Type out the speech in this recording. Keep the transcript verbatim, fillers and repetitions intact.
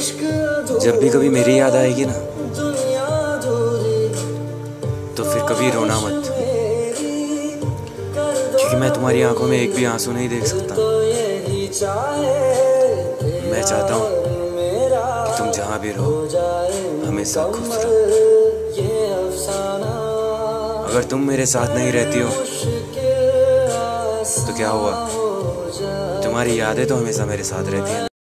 जब भी कभी मेरी याद आएगी ना, तो फिर कभी रोना मत, क्योंकि मैं तुम्हारी आंखों में एक भी आंसू नहीं देख सकता। मैं चाहता हूँ कि तुम जहाँ भी रहो हमेशा खुश रहो। अगर तुम मेरे साथ नहीं रहती हो तो क्या हुआ, तुम्हारी यादें तो हमेशा मेरे साथ रहती हैं।